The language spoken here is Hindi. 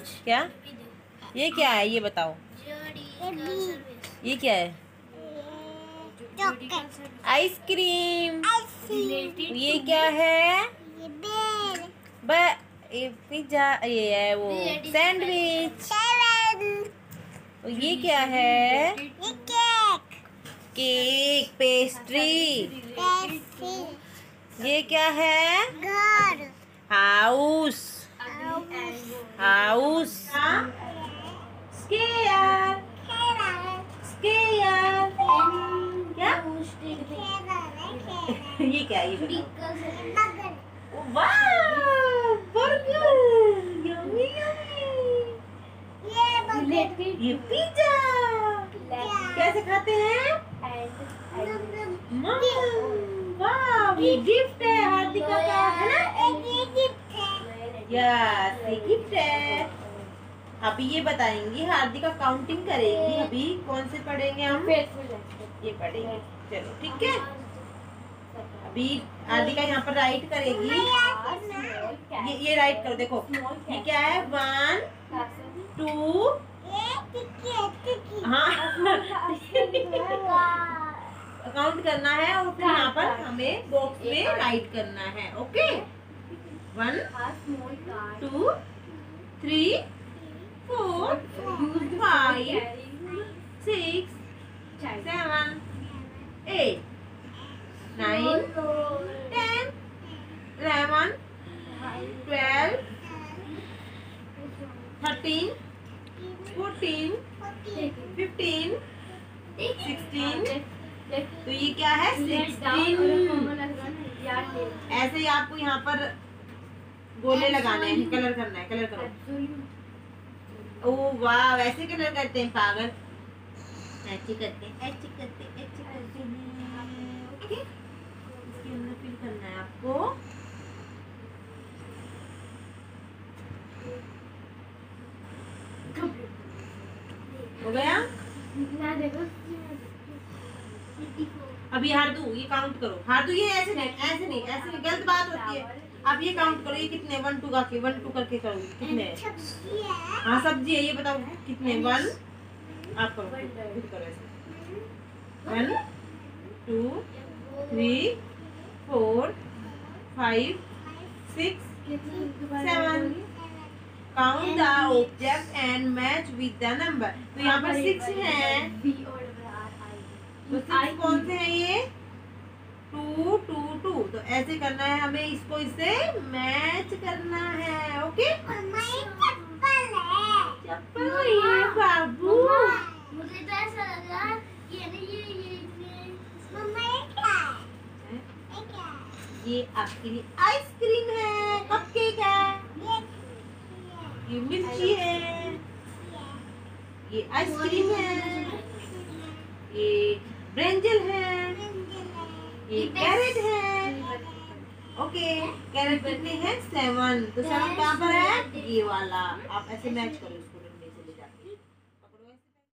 क्या ये क्या है, ये बताओ। ये क्या है? आइसक्रीम। ये क्या है? ये पिज्जा, ये है वो सैंडविच। ये क्या है? Cake, pastry. ये क्या है? हाउस। हाउस। स्केयर। स्केयर। क्या? ये क्या है? ये वाह, बर्गर। Yummy yummy. ये पिज्जा। कैसे खाते हैं? वाह, ये गिफ्ट है हार्दिका का, है ना? यस, ये गिफ्ट है। अभी ये बताएंगे, हार्दिका काउंटिंग करेगी। अभी कौन से पढ़ेंगे हम? ये पढ़ेंगे। चलो ठीक है। अभी हार्दिका यहाँ पर राइट करेगी। ये राइट करो, देखो ये क्या है? 1 2। हाँ काउंट करना है और फिर यहाँ पर हमें बॉक्स में राइट करना है। ओके, 1 2 3 4 5 6 7 8 9 10 11 12 13 14 15 16। तो ये क्या है? 16। ऐसे ही आपको यहाँ पर गोले लगाने हैं, कलर करना है। कलर करो। ओह वाह, वैसे कलर करते हैं पागल। ऐसे करते हैं, ऐसे करते हैं, ऐसे करते हैं। ओके, इसके अंदर फिल करना है आपको। हो गया? अभी हार्दू ये काउंट करो। हार्दू ये ऐसे नहीं, ऐसे नहीं, ऐसे नहीं, गलत बात होती है। अब ये काउंट करो, ये कितने? 1 2 करके 1 2 करके करो। कितने? हाँ सब्जी है, ये बताओ कितने? 1। आप करो, खुद करो ऐसे। 1 2 3 4 5 6 7। Count the object and match with the number. तो यहाँ पर 6 है। तो 6 कौन से हैं? ये 2 2 2। तो ऐसे करना है हमें, इसको इससे मैच करना है। ओके, चप्पल है बाबू। मुझे तो ऐसा लगा ये ये आपके लिए आइसक्रीम है, कपकेक है, ये मिर्ची है, ये आइसक्रीम है, ये ब्रिंजल है, ये कैरेट है। ओके, कैरेट कितने हैं? 7। तो 7 कहाँ पर है? ये वाला। आप ऐसे मैच करो इसको।